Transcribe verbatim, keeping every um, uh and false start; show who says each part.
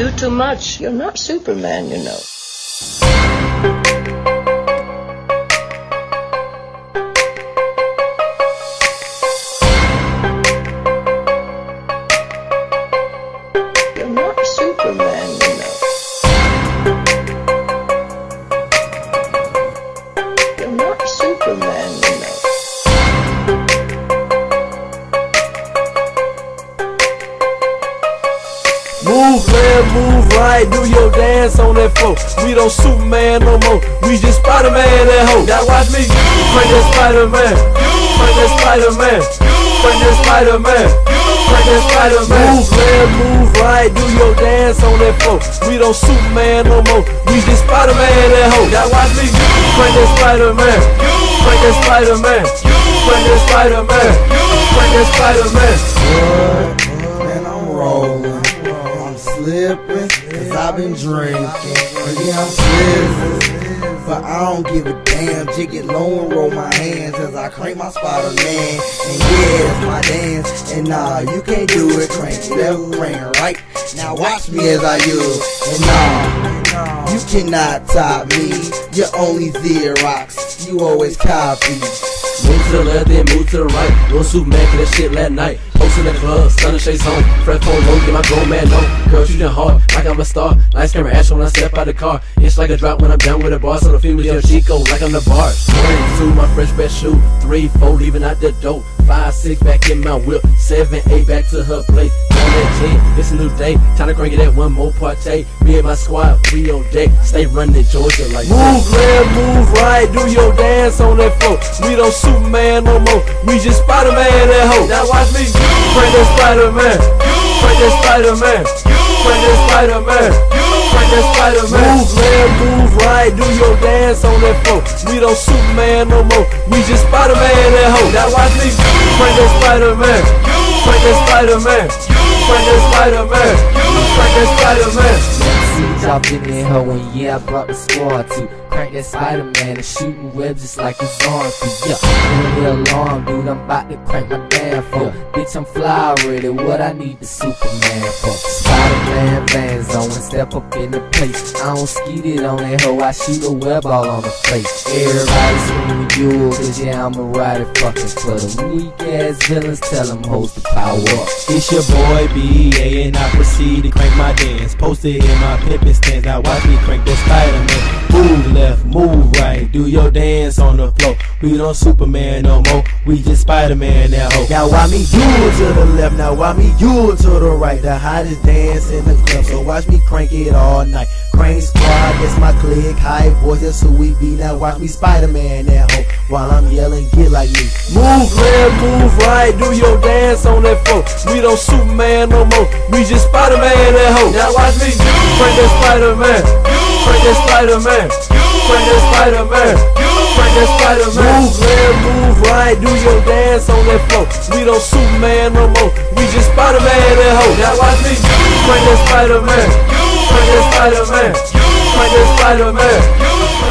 Speaker 1: do too much. You're not Superman, you know. You're not Superman, you know. You're not Superman, you know.
Speaker 2: Move left, move right, do your dance on that floor. We don't Superman no more, we just Spider-Man that hoe. Now watch me, crank that Spider-Man, crank that Spider-Man, crank that Spider-Man, crank that Spider-Man. Move left, move right, do your dance on that floor. We don't Superman no more, we just Spider-Man that hoe. Now watch me, crank that Spider-Man, crank that Spider-Man, crank that Spider-Man, crank that Spider-Man.
Speaker 3: Man, I'm rolling. Slipping, cause I've been drinking. And yeah, I'm slipping, but I don't give a damn. Jig it low and roll my hands as I crank my Spider-Man. And yeah, it's my dance. And nah, you can't do it. Crank left, crank right. Now watch me as I use. And nah, you cannot top me. You're only Xerox. You always copy.
Speaker 2: Move to the left, then move to the right. Doing Superman, get that shit last night. Post in the club, stunning shades on. Fresh phone low, get my grown man on. Girl, shooting hard, like I'm a star. Lights, camera, action when I step out the car. It's like a drop when I'm done with the bar. So the female yell Chico, like I'm the bar. One, two, my fresh best shoe. Three, four, leaving out the dope. Five, six, back in my whip. Seven, eight, back to her place. Nine, and ten, it's a new day. Time to crank it at one more party. Me and my squad, we on deck. Stay running in Georgia like that. Move left, move right, do your dance on that floor. We don't Superman no more, we just Spider-Man that hoe. Now watch me, crank that Spider-Man, crank that Spider-Man, crank that Spider-Man, crank that Spider-Man. Move left, move right, do your dance on that floor. We don't Superman no more, we just Spider-Man that hoe. Now watch me, crank that Spider-Man, crank that Spider-Man, crank that Spider-Man, crank that Spider-Man.
Speaker 4: Dropped in there, hoe, and yeah, I brought the squad to crank that Spider-Man and shooting webs just like his arms do. Yeah, in the alarm, dude, I'm about to crank my damn phone. Yeah. Bitch, I'm fly already, what I need the Superman for? Spider-Man Vans on and step up in the place. I don't skeet it on that hoe, I shoot a web all on the face. Everybody screaming you, cause yeah, I'ma ride it fucking for the weak ass villains, tell them hoes to power up.
Speaker 5: It's your boy B A and I proceed to crank my dance. Posted in my pimpin' stance, now watch me crank that Spider-Man. Move left, move right, do your dance on the floor. We don't Superman no more, we just Spider-Man that hoe. Now why me you to the left, now why me you to the right. The hottest dance in the club, so watch me crank it all night. Crank squad, that's my clique, high voice, that's who we be. Now watch me Spider-Man that hoe, while I'm yelling, get like me.
Speaker 2: Move left, move right, do your dance on that floor. We don't Superman no more, we just Spider-Man that hoe. Now watch me, crank that Spider-Man, crank that Spider-Man, crank that Spider-Man, crank that Spider-Man. Move left, move right, do your dance on that floor. We don't Superman no more, we just Spider-Man that hoe. Now watch me, crank that Spider-Man, crank that Spider-Man, crank that Spider-Man.